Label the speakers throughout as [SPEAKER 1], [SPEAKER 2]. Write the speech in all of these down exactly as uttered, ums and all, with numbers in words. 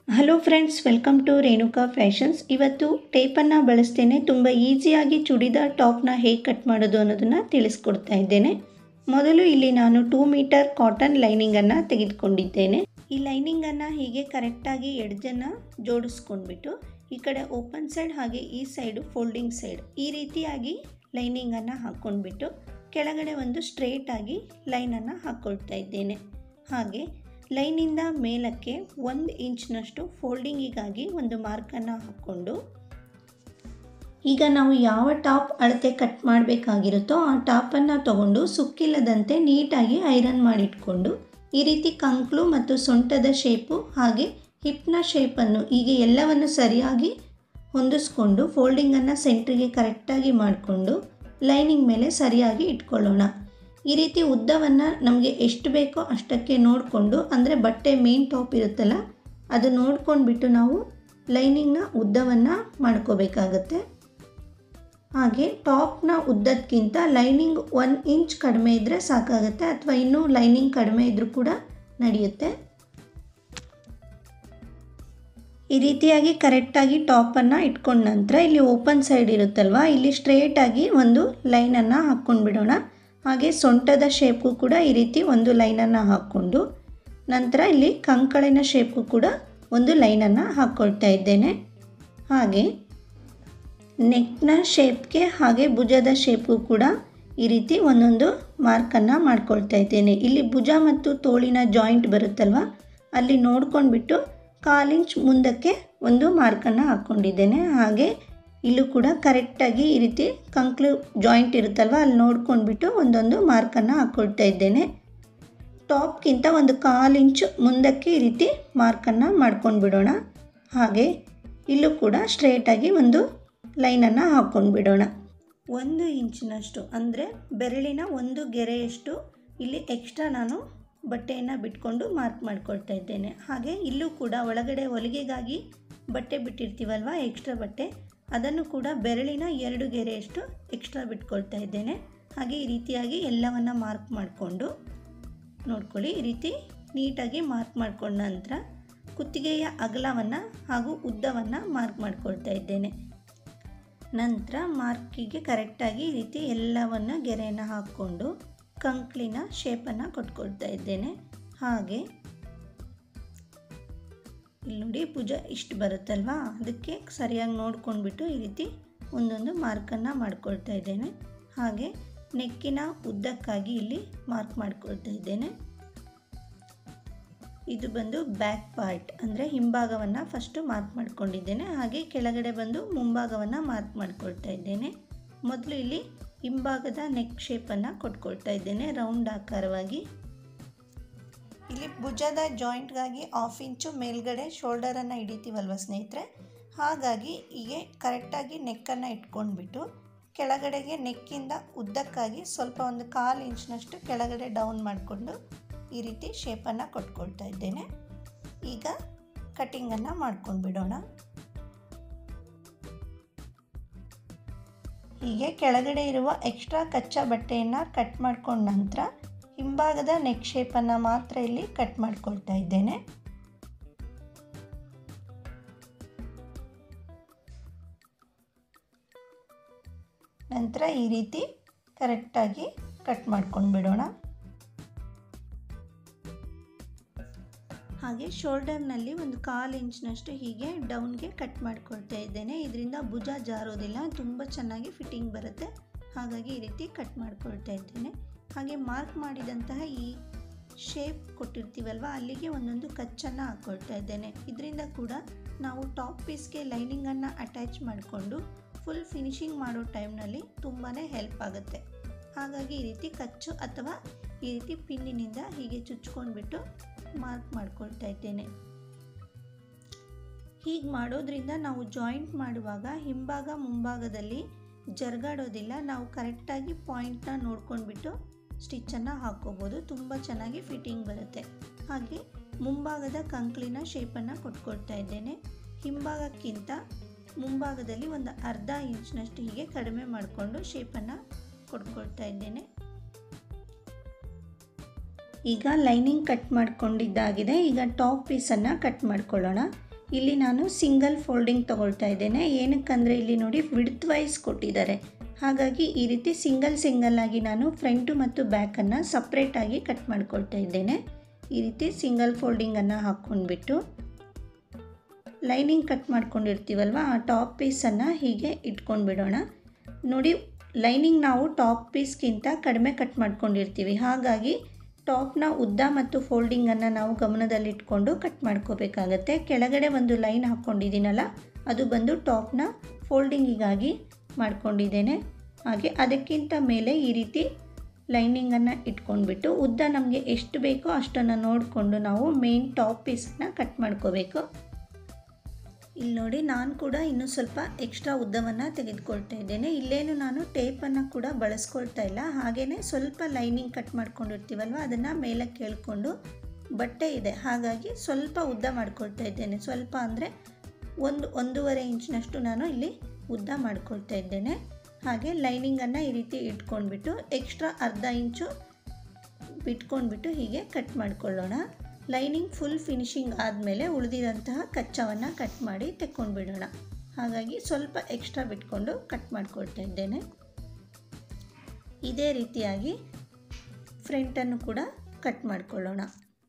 [SPEAKER 1] Hello friends, welcome to Renuka fashions. ಇವತ್ತು ಟೇಪನ್ನು ಬಳಸ್ತೇನೆ ತುಂಬ ಈಸಿಯಾಗಿ ಚೂಡಿದಾರ್ ಟಾಪ್ನ ಹೇಗೆ ಕಟ್ ಮಾಡೋದು ಅನ್ನೋದನ್ನು ತಿಳಿಸ್ಕೊಡ್ತಾ ಇದ್ದೇನೆ. ಮೊದಲು ಇಲ್ಲಿ ನಾನು ಟೂ ಮೀಟರ್ ಕಾಟನ್ ಲೈನಿಂಗನ್ನು ತೆಗೆದುಕೊಂಡಿದ್ದೇನೆ. ಈ ಲೈನಿಂಗನ್ನು ಹೀಗೆ ಕರೆಕ್ಟಾಗಿ ಎಡ್ಜನ್ನು ಜೋಡಿಸ್ಕೊಂಡ್ಬಿಟ್ಟು ಈ ಕಡೆ ಓಪನ್ ಸೈಡ್ ಹಾಗೆ ಈ ಸೈಡು ಫೋಲ್ಡಿಂಗ್ ಸೈಡ್ ಈ ರೀತಿಯಾಗಿ ಲೈನಿಂಗನ್ನು ಹಾಕ್ಕೊಂಡ್ಬಿಟ್ಟು ಕೆಳಗಡೆ ಒಂದು ಸ್ಟ್ರೇಟಾಗಿ ಲೈನನ್ನು ಹಾಕ್ಕೊಳ್ತಾ ಇದ್ದೇನೆ. ಹಾಗೆ ಲೈನಿಂದ ಮೇಲಕ್ಕೆ ಒಂದು ಇಂಚ್ನಷ್ಟು ಫೋಲ್ಡಿಂಗಿಗಾಗಿ ಒಂದು ಮಾರ್ಕನ್ನು ಹಾಕ್ಕೊಂಡು ಈಗ ನಾವು ಯಾವ ಟಾಪ್ ಅಳತೆ ಕಟ್ ಮಾಡಬೇಕಾಗಿರುತ್ತೋ ಆ ಟಾಪನ್ನು ತಗೊಂಡು ಸುಕ್ಕಿಲ್ಲದಂತೆ ನೀಟಾಗಿ ಐರನ್ ಮಾಡಿಟ್ಕೊಂಡು ಈ ರೀತಿ ಕಂಕ್ಳು ಮತ್ತು ಸೊಂಟದ ಶೇಪು ಹಾಗೆ ಹಿಪ್ನ ಶೇಪನ್ನು ಹೀಗೆ ಎಲ್ಲವನ್ನು ಸರಿಯಾಗಿ ಹೊಂದಿಸ್ಕೊಂಡು ಫೋಲ್ಡಿಂಗನ್ನು ಸೆಂಟ್ರಿಗೆ ಕರೆಕ್ಟಾಗಿ ಮಾಡಿಕೊಂಡು ಲೈನಿಂಗ್ ಮೇಲೆ ಸರಿಯಾಗಿ ಇಟ್ಕೊಳ್ಳೋಣ. ಈ ರೀತಿ ಉದ್ದವನ್ನು ನಮಗೆ ಎಷ್ಟು ಬೇಕೋ ಅಷ್ಟಕ್ಕೆ ನೋಡಿಕೊಂಡು, ಅಂದರೆ ಬಟ್ಟೆ ಮೇನ್ ಟಾಪ್ ಇರುತ್ತಲ್ಲ ಅದು ನೋಡ್ಕೊಂಡ್ಬಿಟ್ಟು ನಾವು ಲೈನಿಂಗ್ನ ಉದ್ದವನ್ನು ಮಾಡ್ಕೋಬೇಕಾಗತ್ತೆ. ಹಾಗೆ ಟಾಪ್ನ ಉದ್ದಕ್ಕಿಂತ ಲೈನಿಂಗ್ ಒನ್ ಇಂಚ್ ಕಡಿಮೆ ಇದ್ದರೆ ಸಾಕಾಗುತ್ತೆ, ಅಥವಾ ಇನ್ನೂ ಲೈನಿಂಗ್ ಕಡಿಮೆ ಇದ್ದರೂ ಕೂಡ ನಡೆಯುತ್ತೆ. ಈ ರೀತಿಯಾಗಿ ಕರೆಕ್ಟಾಗಿ ಟಾಪನ್ನು ಇಟ್ಕೊಂಡ ನಂತರ ಇಲ್ಲಿ ಓಪನ್ ಸೈಡ್ ಇರುತ್ತಲ್ವ, ಇಲ್ಲಿ ಸ್ಟ್ರೇಟಾಗಿ ಒಂದು ಲೈನನ್ನು ಹಾಕ್ಕೊಂಡ್ಬಿಡೋಣ. ಹಾಗೆ ಸೊಂಟದ ಶೇಪು ಕೂಡ ಈ ರೀತಿ ಒಂದು ಲೈನನ್ನು ಹಾಕ್ಕೊಂಡು ನಂತರ ಇಲ್ಲಿ ಕಂಕಳಿನ ಶೇಪು ಕೂಡ ಒಂದು ಲೈನನ್ನು ಹಾಕ್ಕೊಳ್ತಾ ಇದ್ದೇನೆ. ಹಾಗೆ ನೆಕ್ನ ಶೇಪ್ಗೆ ಹಾಗೆ ಭುಜದ ಶೇಪು ಕೂಡ ಈ ರೀತಿ ಒಂದೊಂದು ಮಾರ್ಕನ್ನು ಮಾಡ್ಕೊಳ್ತಾ ಇದ್ದೇನೆ. ಇಲ್ಲಿ ಭುಜ ಮತ್ತು ತೋಳಿನ ಜಾಯಿಂಟ್ ಬರುತ್ತಲ್ವ, ಅಲ್ಲಿ ನೋಡ್ಕೊಂಡ್ಬಿಟ್ಟು ಕಾಲು ಇಂಚ್ ಮುಂದಕ್ಕೆ ಒಂದು ಮಾರ್ಕನ್ನು ಹಾಕ್ಕೊಂಡಿದ್ದೇನೆ. ಹಾಗೆ ಇಲ್ಲೂ ಕೂಡ ಕರೆಕ್ಟಾಗಿ ಈ ರೀತಿ ಕಂಕ್ಳು ಜಾಯಿಂಟ್ ಇರುತ್ತಲ್ವ ಅಲ್ಲಿ ನೋಡ್ಕೊಂಡ್ಬಿಟ್ಟು ಒಂದೊಂದು ಮಾರ್ಕನ್ನು ಹಾಕ್ಕೊಳ್ತಾ ಇದ್ದೇನೆ. ಟಾಪ್ಗಿಂತ ಒಂದು ಕಾಲು ಇಂಚು ಮುಂದಕ್ಕೆ ಈ ರೀತಿ ಮಾರ್ಕನ್ನು ಮಾಡ್ಕೊಂಡು ಬಿಡೋಣ. ಹಾಗೆ ಇಲ್ಲೂ ಕೂಡ ಸ್ಟ್ರೇಟಾಗಿ ಒಂದು ಲೈನನ್ನು ಹಾಕ್ಕೊಂಡು ಬಿಡೋಣ. ಒಂದು ಇಂಚಿನಷ್ಟು ಅಂದರೆ ಬೆರಳಿನ ಒಂದು ಗೆರೆಯಷ್ಟು ಇಲ್ಲಿ ಎಕ್ಸ್ಟ್ರಾ ನಾನು ಬಟ್ಟೆಯನ್ನು ಬಿಟ್ಕೊಂಡು ಮಾರ್ಕ್ ಮಾಡ್ಕೊಳ್ತಾ ಇದ್ದೇನೆ. ಹಾಗೆ ಇಲ್ಲೂ ಕೂಡ ಒಳಗಡೆ ಹೊಲಿಗೆಗಾಗಿ ಬಟ್ಟೆ ಬಿಟ್ಟಿರ್ತೀವಲ್ವ ಎಕ್ಸ್ಟ್ರಾ ಬಟ್ಟೆ, ಅದನ್ನು ಕೂಡ ಬೆರಳಿನ ಎರಡು ಗೆರೆಯಷ್ಟು ಎಕ್ಸ್ಟ್ರಾ ಬಿಟ್ಕೊಳ್ತಾ ಇದ್ದೇನೆ. ಹಾಗೆ ಈ ರೀತಿಯಾಗಿ ಎಲ್ಲವನ್ನು ಮಾರ್ಕ್ ಮಾಡಿಕೊಂಡು ನೋಡ್ಕೊಳ್ಳಿ. ಈ ರೀತಿ ನೀಟಾಗಿ ಮಾರ್ಕ್ ಮಾಡ್ಕೊಂಡ ನಂತರ ಕುತ್ತಿಗೆಯ ಅಗಲವನ್ನು ಹಾಗೂ ಉದ್ದವನ್ನು ಮಾರ್ಕ್ ಮಾಡ್ಕೊಳ್ತಾ ಇದ್ದೇನೆ. ನಂತರ ಮಾರ್ಕಿಗೆ ಕರೆಕ್ಟಾಗಿ ಈ ರೀತಿ ಎಲ್ಲವನ್ನು ಗೆರೆಯನ್ನು ಹಾಕ್ಕೊಂಡು ಕಂಕ್ಳಿನ ಶೇಪನ್ನು ಕೊಟ್ಕೊಳ್ತಾ ಇದ್ದೇನೆ. ಹಾಗೆ ಇಲ್ಲಿ ನೋಡಿ ಭುಜ ಇಷ್ಟು ಬರುತ್ತಲ್ವ, ಅದಕ್ಕೆ ಸರಿಯಾಗಿ ನೋಡ್ಕೊಂಡ್ಬಿಟ್ಟು ಈ ರೀತಿ ಒಂದೊಂದು ಮಾರ್ಕನ್ನು ಮಾಡ್ಕೊಳ್ತಾ ಇದ್ದೇನೆ. ಹಾಗೆ ನೆಕ್ಕಿನ ಉದ್ದಕ್ಕಾಗಿ ಇಲ್ಲಿ ಮಾರ್ಕ್ ಮಾಡ್ಕೊಳ್ತಾ ಇದ್ದೇನೆ. ಇದು ಬಂದು ಬ್ಯಾಕ್ ಪಾರ್ಟ್ ಅಂದರೆ ಹಿಂಭಾಗವನ್ನು ಫಸ್ಟು ಮಾರ್ಕ್ ಮಾಡ್ಕೊಂಡಿದ್ದೇನೆ. ಹಾಗೆ ಕೆಳಗಡೆ ಬಂದು ಮುಂಭಾಗವನ್ನು ಮಾರ್ಕ್ ಮಾಡ್ಕೊಳ್ತಾ ಇದ್ದೇನೆ. ಮೊದಲು ಇಲ್ಲಿ ಹಿಂಭಾಗದ ನೆಕ್ ಶೇಪನ್ನು ಕೊಟ್ಕೊಳ್ತಾ ಇದ್ದೇನೆ ರೌಂಡ್ ಆಕಾರವಾಗಿ. ಇಲ್ಲಿ ಭುಜದ ಜಾಯಿಂಟ್ಗಾಗಿ ಹಾಫ್ ಇಂಚು ಮೇಲ್ಗಡೆ ಶೋಲ್ಡರನ್ನು ಹಿಡಿತೀವಲ್ವ ಸ್ನೇಹಿತರೆ, ಹಾಗಾಗಿ ಹೀಗೆ ಕರೆಕ್ಟಾಗಿ ನೆಕ್ಕನ್ನು ಇಟ್ಕೊಂಡ್ಬಿಟ್ಟು ಕೆಳಗಡೆಗೆ ನೆಕ್ಕಿಂದ ಉದ್ದಕ್ಕಾಗಿ ಸ್ವಲ್ಪ ಒಂದು ಕಾಲು ಇಂಚ್ನಷ್ಟು ಕೆಳಗಡೆ ಡೌನ್ ಮಾಡಿಕೊಂಡು ಈ ರೀತಿ ಶೇಪನ್ನು ಕೊಟ್ಕೊಳ್ತಾ ಇದ್ದೇನೆ. ಈಗ ಕಟ್ಟಿಂಗನ್ನು ಮಾಡ್ಕೊಂಡು ಬಿಡೋಣ. ಹೀಗೆ ಕೆಳಗಡೆ ಇರುವ ಎಕ್ಸ್ಟ್ರಾ ಕಚ್ಚಾ ಬಟ್ಟೆಯನ್ನು ಕಟ್ ಮಾಡ್ಕೊಂಡ ನಂತರ ಹಿಂಭಾಗದ ನೆಕ್ ಶೇಪನ್ನು ಮಾತ್ರ ಇಲ್ಲಿ ಕಟ್ ಮಾಡ್ಕೊಳ್ತಾ ಇದ್ದೇನೆ. ನಂತರ ಈ ರೀತಿ ಕರೆಕ್ಟಾಗಿ ಕಟ್ ಮಾಡ್ಕೊಂಡು ಬಿಡೋಣ. ಹಾಗೆ ಶೋಲ್ಡರ್ನಲ್ಲಿ ಒಂದು ಕಾಲು ಇಂಚ್ನಷ್ಟು ಹೀಗೆ ಡೌನ್ಗೆ ಕಟ್ ಮಾಡ್ಕೊಳ್ತಾ ಇದ್ದೇನೆ. ಇದರಿಂದ ಭುಜ ಜಾರೋದಿಲ್ಲ, ತುಂಬ ಚೆನ್ನಾಗಿ ಫಿಟ್ಟಿಂಗ್ ಬರುತ್ತೆ. ಹಾಗಾಗಿ ಈ ರೀತಿ ಕಟ್ ಮಾಡ್ಕೊಳ್ತಾ ಇದ್ದೇನೆ. ಹಾಗೆ ಮಾರ್ಕ್ ಮಾಡಿದಂತಹ ಈ ಶೇಪ್ ಕೊಟ್ಟಿರ್ತೀವಲ್ವ ಅಲ್ಲಿಗೆ ಒಂದೊಂದು ಕಚ್ಚನ್ನು ಹಾಕ್ಕೊಳ್ತಾ ಇದ್ದೇನೆ. ಇದರಿಂದ ಕೂಡ ನಾವು ಟಾಪ್ ಪೀಸ್ಗೆ ಲೈನಿಂಗನ್ನು ಅಟ್ಯಾಚ್ ಮಾಡಿಕೊಂಡು ಫುಲ್ ಫಿನಿಶಿಂಗ್ ಮಾಡೋ ಟೈಮ್ನಲ್ಲಿ ತುಂಬಾ ಹೆಲ್ಪ್ ಆಗುತ್ತೆ. ಹಾಗಾಗಿ ಈ ರೀತಿ ಕಚ್ಚು ಅಥವಾ ಈ ರೀತಿ ಪಿನ್ನಿನಿಂದ ಹೀಗೆ ಚುಚ್ಕೊಂಡ್ಬಿಟ್ಟು ಮಾರ್ಕ್ ಮಾಡ್ಕೊಳ್ತಾ ಇದ್ದೇನೆ. ಹೀಗೆ ಮಾಡೋದ್ರಿಂದ ನಾವು ಜಾಯಿಂಟ್ ಮಾಡುವಾಗ ಹಿಂಭಾಗ ಮುಂಭಾಗದಲ್ಲಿ ಜರುಗಾಡೋದಿಲ್ಲ. ನಾವು ಕರೆಕ್ಟಾಗಿ ಪಾಯಿಂಟ್ನ ನೋಡ್ಕೊಂಡ್ಬಿಟ್ಟು ಸ್ಟಿಚ್ಚನ್ನು ಹಾಕ್ಕೋಬೋದು, ತುಂಬ ಚೆನ್ನಾಗಿ ಫಿಟ್ಟಿಂಗ್ ಬರುತ್ತೆ. ಹಾಗೆ ಮುಂಭಾಗದ ಕಂಕ್ಳಿನ ಶೇಪನ್ನು ಕೊಟ್ಕೊಳ್ತಾ ಇದ್ದೇನೆ. ಹಿಂಭಾಗಕ್ಕಿಂತ ಮುಂಭಾಗದಲ್ಲಿ ಒಂದು ಅರ್ಧ ಇಂಚ್ನಷ್ಟು ಹೀಗೆ ಕಡಿಮೆ ಮಾಡಿಕೊಂಡು ಶೇಪನ್ನು ಕೊಟ್ಕೊಳ್ತಾ ಇದ್ದೇನೆ. ಈಗ ಲೈನಿಂಗ್ ಕಟ್ ಮಾಡ್ಕೊಂಡಿದ್ದಾಗಿದೆ. ಈಗ ಟಾಪ್ ಪೀಸನ್ನು ಕಟ್ ಮಾಡ್ಕೊಳ್ಳೋಣ. ಇಲ್ಲಿ ನಾನು ಸಿಂಗಲ್ ಫೋಲ್ಡಿಂಗ್ ತೊಗೊಳ್ತಾ ಇದ್ದೇನೆ. ಏನಕ್ಕಂದರೆ ಇಲ್ಲಿ ನೋಡಿ ವಿಡ್ತ್ ವೈಸ್ ಕೊಟ್ಟಿದ್ದಾರೆ, ಹಾಗಾಗಿ ಈ ರೀತಿ ಸಿಂಗಲ್ ಸಿಂಗಲ್ ಆಗಿ ನಾನು ಫ್ರಂಟು ಮತ್ತು ಬ್ಯಾಕನ್ನು ಸಪ್ರೇಟಾಗಿ ಕಟ್ ಮಾಡ್ಕೊಳ್ತಾ ಇದ್ದೇನೆ. ಈ ರೀತಿ ಸಿಂಗಲ್ ಫೋಲ್ಡಿಂಗನ್ನು ಹಾಕ್ಕೊಂಡ್ಬಿಟ್ಟು ಲೈನಿಂಗ್ ಕಟ್ ಮಾಡ್ಕೊಂಡಿರ್ತೀವಲ್ವ ಆ ಟಾಪ್ ಪೀಸನ್ನು ಹೀಗೆ ಇಟ್ಕೊಂಡು ಬಿಡೋಣ. ನೋಡಿ, ಲೈನಿಂಗ್ ನಾವು ಟಾಪ್ ಪೀಸ್ಗಿಂತ ಕಡಿಮೆ ಕಟ್ ಮಾಡ್ಕೊಂಡಿರ್ತೀವಿ, ಹಾಗಾಗಿ ಟಾಪ್ನ ಉದ್ದ ಮತ್ತು ಫೋಲ್ಡಿಂಗನ್ನು ನಾವು ಗಮನದಲ್ಲಿಟ್ಕೊಂಡು ಕಟ್ ಮಾಡ್ಕೋಬೇಕಾಗತ್ತೆ. ಕೆಳಗಡೆ ಒಂದು ಲೈನ್ ಹಾಕ್ಕೊಂಡಿದ್ದೀನಲ್ಲ, ಅದು ಬಂದು ಟಾಪ್ನ ಫೋಲ್ಡಿಂಗಿಗಾಗಿ ಮಾಡ್ಕೊಂಡಿದ್ದೇನೆ. ಹಾಗೆ ಅದಕ್ಕಿಂತ ಮೇಲೆ ಈ ರೀತಿ ಲೈನಿಂಗನ್ನು ಇಟ್ಕೊಂಡ್ಬಿಟ್ಟು ಉದ್ದ ನಮಗೆ ಎಷ್ಟು ಬೇಕೋ ಅಷ್ಟನ್ನು ನೋಡಿಕೊಂಡು ನಾವು ಮೇನ್ ಟಾಪ್ ಪೀಸನ್ನು ಕಟ್ ಮಾಡ್ಕೋಬೇಕು. ಇಲ್ಲಿ ನೋಡಿ, ನಾನು ಕೂಡ ಇನ್ನೂ ಸ್ವಲ್ಪ ಎಕ್ಸ್ಟ್ರಾ ಉದ್ದವನ್ನು ತೆಗೆದುಕೊಳ್ತಾ ಇದ್ದೇನೆ. ಇಲ್ಲೇನು ನಾನು ಟೇಪನ್ನು ಕೂಡ ಬಳಸ್ಕೊಳ್ತಾ ಇಲ್ಲ, ಹಾಗೆಯೇ ಸ್ವಲ್ಪ ಲೈನಿಂಗ್ ಕಟ್ ಮಾಡ್ಕೊಂಡಿರ್ತೀವಲ್ವ ಅದನ್ನು ಮೇಲಕ್ಕೆ ಕೇಳಿಕೊಂಡು ಬಟ್ಟೆ ಇದೆ, ಹಾಗಾಗಿ ಸ್ವಲ್ಪ ಉದ್ದ ಮಾಡ್ಕೊಳ್ತಾ ಇದ್ದೇನೆ. ಸ್ವಲ್ಪ ಅಂದರೆ ಒಂದು ಒಂದೂವರೆ ಇಂಚಿನಷ್ಟು ನಾನು ಇಲ್ಲಿ ಉದ್ದ ಮಾಡ್ಕೊಳ್ತಾ ಇದ್ದೇನೆ. ಹಾಗೆ ಲೈನಿಂಗನ್ನು ಈ ರೀತಿ ಇಟ್ಕೊಂಡ್ಬಿಟ್ಟು ಎಕ್ಸ್ಟ್ರಾ ಅರ್ಧ ಇಂಚು ಬಿಟ್ಕೊಂಡ್ಬಿಟ್ಟು ಹೀಗೆ ಕಟ್ ಮಾಡ್ಕೊಳ್ಳೋಣ. ಲೈನಿಂಗ್ ಫುಲ್ ಫಿನಿಶಿಂಗ್ ಆದಮೇಲೆ ಉಳಿದಿರೋಂತಹ ಕಚ್ಚಾವನ್ನು ಕಟ್ ಮಾಡಿ ತೆಕ್ಕೊಂಡ್ಬಿಡೋಣ. ಹಾಗಾಗಿ ಸ್ವಲ್ಪ ಎಕ್ಸ್ಟ್ರಾ ಬಿಟ್ಕೊಂಡು ಕಟ್ ಮಾಡ್ಕೊಳ್ತಾ ಇದ್ದೇನೆ. ಇದೇ ರೀತಿಯಾಗಿ ಫ್ರಂಟನ್ನು ಕೂಡ ಕಟ್ ಮಾಡ್ಕೊಳ್ಳೋಣ.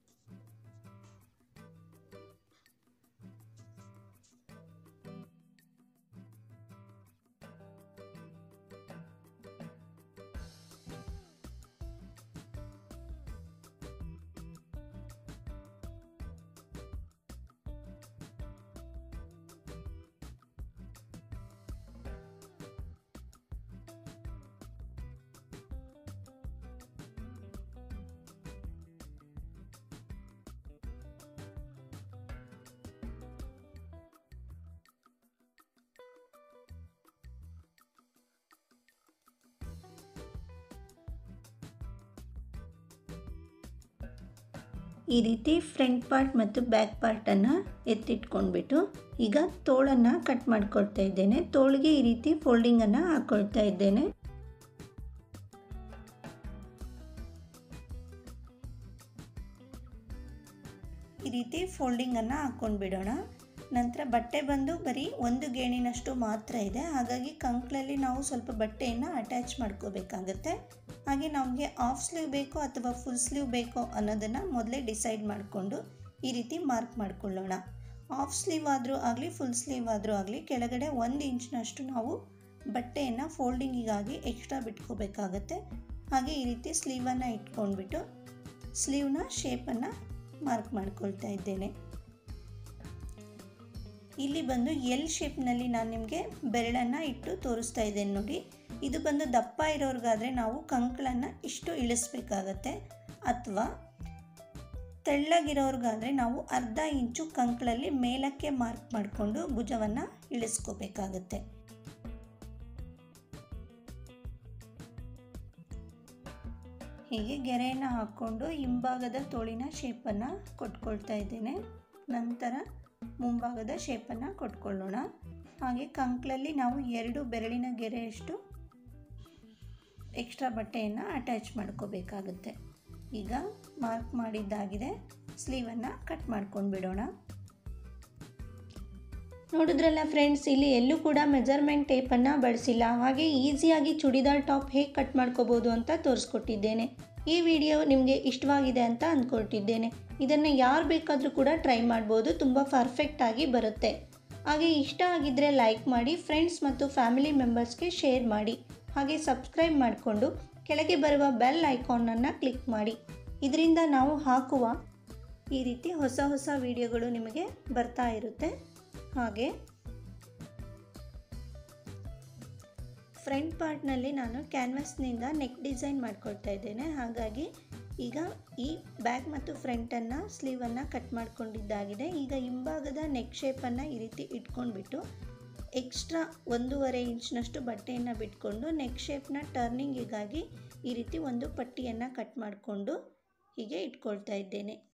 [SPEAKER 1] ಈ ರೀತಿ ಫ್ರಂಟ್ ಪಾರ್ಟ್ ಮತ್ತು ಬ್ಯಾಕ್ ಪಾರ್ಟನ್ನು ಎತ್ತಿಟ್ಕೊಂಡ್ಬಿಟ್ಟು ಈಗ ತೋಳನ್ನು ಕಟ್ ಮಾಡ್ಕೊಳ್ತಾ ಇದ್ದೇನೆ. ತೋಳಿಗೆ ಈ ರೀತಿ ಫೋಲ್ಡಿಂಗನ್ನು ಹಾಕ್ಕೊಳ್ತಾ ಇದ್ದೇನೆ. ಈ ರೀತಿ ಫೋಲ್ಡಿಂಗನ್ನು ಹಾಕ್ಕೊಂಡು ಬಿಡೋಣ. ನಂತರ ಬಟ್ಟೆ ಬಂದು ಬರೀ ಒಂದು ಗೇಣಿನಷ್ಟು ಮಾತ್ರ ಇದೆ, ಹಾಗಾಗಿ ಕಂಕ್ಳಲ್ಲಿ ನಾವು ಸ್ವಲ್ಪ ಬಟ್ಟೆಯನ್ನು ಅಟ್ಯಾಚ್ ಮಾಡ್ಕೋಬೇಕಾಗತ್ತೆ. ಹಾಗೆ ನಮಗೆ ಆಫ್ ಸ್ಲೀವ್ ಬೇಕೋ ಅಥವಾ ಫುಲ್ ಸ್ಲೀವ್ ಬೇಕೋ ಅನ್ನೋದನ್ನು ಮೊದಲೇ ಡಿಸೈಡ್ ಮಾಡಿಕೊಂಡು ಈ ರೀತಿ ಮಾರ್ಕ್ ಮಾಡಿಕೊಳ್ಳೋಣ. ಆಫ್ ಸ್ಲೀವ್ ಆದರೂ ಆಗಲಿ ಫುಲ್ ಸ್ಲೀವ್ ಆದರೂ ಆಗಲಿ ಕೆಳಗಡೆ ಒಂದು ಇಂಚಿನಷ್ಟು ನಾವು ಬಟ್ಟೆಯನ್ನು ಫೋಲ್ಡಿಂಗಿಗಾಗಿ ಎಕ್ಸ್ಟ್ರಾ ಬಿಟ್ಕೋಬೇಕಾಗತ್ತೆ. ಹಾಗೆ ಈ ರೀತಿ ಸ್ಲೀವನ್ನು ಇಟ್ಕೊಂಡ್ಬಿಟ್ಟು ಸ್ಲೀವ್ನ ಶೇಪನ್ನು ಮಾರ್ಕ್ ಮಾಡ್ಕೊಳ್ತಾ ಇದ್ದೇನೆ. ಇಲ್ಲಿ ಬಂದು ಎಲ್ ಶೇಪ್ನಲ್ಲಿ ನಾನು ನಿಮಗೆ ಬೆರಳನ್ನು ಇಟ್ಟು ತೋರಿಸ್ತಾ ಇದ್ದೇನೆ ನೋಡಿ. ಇದು ಬಂದು ದಪ್ಪ ಇರೋರಿಗಾದರೆ ನಾವು ಕಂಕಳನ್ನು ಇಷ್ಟು ಇಳಿಸ್ಬೇಕಾಗತ್ತೆ, ಅಥವಾ ತೆಳ್ಳಗಿರೋರ್ಗಾದರೆ ನಾವು ಅರ್ಧ ಇಂಚು ಕಂಕಳಲ್ಲಿ ಮೇಲಕ್ಕೆ ಮಾರ್ಕ್ ಮಾಡಿಕೊಂಡು ಭುಜವನ್ನು ಇಳಿಸ್ಕೋಬೇಕಾಗತ್ತೆ. ಹೀಗೆ ಗೆರೆಯನ್ನು ಹಾಕ್ಕೊಂಡು ಹಿಂಭಾಗದ ತೋಳಿನ ಶೇಪನ್ನು ಕೊಟ್ಕೊಳ್ತಾ ಇದ್ದೇನೆ. ನಂತರ ಮುಂಭಾಗದ ಶೇಪನ್ನು ಕೊಟ್ಕೊಳ್ಳೋಣ. ಹಾಗೆ ಕಂಕ್ಳಲ್ಲಿ ನಾವು ಎರಡು ಬೆರಳಿನ ಗೆರೆಯಷ್ಟು ಎಕ್ಸ್ಟ್ರಾ ಬಟ್ಟೆಯನ್ನು ಅಟ್ಯಾಚ್ ಮಾಡ್ಕೋಬೇಕಾಗುತ್ತೆ. ಈಗ ಮಾರ್ಕ್ ಮಾಡಿದ್ದಾಗಿದೆ, ಸ್ಲೀವನ್ನು ಕಟ್ ಮಾಡ್ಕೊಂಡು ಬಿಡೋಣ. ನೋಡಿದ್ರಲ್ಲ ಫ್ರೆಂಡ್ಸ್, ಇಲ್ಲಿ ಎಲ್ಲೂ ಕೂಡ ಮೆಜರ್ಮೆಂಟ್ ಟೇಪನ್ನು ಬಳಸಿಲ್ಲ, ಹಾಗೆ ಈಸಿಯಾಗಿ ಚೂಡಿದಾರ್ ಟಾಪ್ ಹೇಗೆ ಕಟ್ ಮಾಡ್ಕೋಬೋದು ಅಂತ ತೋರಿಸ್ಕೊಟ್ಟಿದ್ದೇನೆ. ಈ ವಿಡಿಯೋ ನಿಮಗೆ ಇಷ್ಟವಾಗಿದೆ ಅಂತ ಅಂದ್ಕೊಳ್ತಿದ್ದೇನೆ. ಇದನ್ನು ಯಾರು ಬೇಕಾದರೂ ಕೂಡ ಟ್ರೈ ಮಾಡ್ಬೋದು, ತುಂಬ ಪರ್ಫೆಕ್ಟಾಗಿ ಬರುತ್ತೆ. ಹಾಗೆ ಇಷ್ಟ ಆಗಿದ್ದರೆ ಲೈಕ್ ಮಾಡಿ, ಫ್ರೆಂಡ್ಸ್ ಮತ್ತು ಫ್ಯಾಮಿಲಿ ಮೆಂಬರ್ಸ್ಗೆ ಶೇರ್ ಮಾಡಿ. ಹಾಗೆ ಸಬ್ಸ್ಕ್ರೈಬ್ ಮಾಡಿಕೊಂಡು ಕೆಳಗೆ ಬರುವ ಬೆಲ್ ಐಕಾನನ್ನು ಕ್ಲಿಕ್ ಮಾಡಿ. ಇದರಿಂದ ನಾವು ಹಾಕುವ ಈ ರೀತಿ ಹೊಸ ಹೊಸ ವಿಡಿಯೋಗಳು ನಿಮಗೆ ಬರ್ತಾ ಇರುತ್ತೆ. ಹಾಗೆ ಫ್ರಂಟ್ ಪಾರ್ಟ್ನಲ್ಲಿ ನಾನು ಕ್ಯಾನ್ವಾಸ್ನಿಂದ ನೆಕ್ ಡಿಸೈನ್ ಮಾಡ್ಕೊಳ್ತಾ ಇದ್ದೇನೆ. ಹಾಗಾಗಿ ಈಗ ಈ ಬ್ಯಾಕ್ ಮತ್ತು ಫ್ರಂಟನ್ನು ಸ್ಲೀವನ್ನು ಕಟ್ ಮಾಡ್ಕೊಂಡಿದ್ದಾಗಿದೆ. ಈಗ ಹಿಂಭಾಗದ ನೆಕ್ ಶೇಪನ್ನು ಈ ರೀತಿ ಇಟ್ಕೊಂಡ್ಬಿಟ್ಟು ಎಕ್ಸ್ಟ್ರಾ ಒಂದೂವರೆ ಇಂಚಿನಷ್ಟು ಬಟ್ಟೆಯನ್ನು ಬಿಟ್ಕೊಂಡು ನೆಕ್ ಶೇಪ್ನ ಟರ್ನಿಂಗಿಗಾಗಿ ಈ ರೀತಿ ಒಂದು ಪಟ್ಟಿಯನ್ನು ಕಟ್ ಮಾಡಿಕೊಂಡು ಹೀಗೆ ಇಟ್ಕೊಳ್ತಾ ಇದ್ದೇನೆ.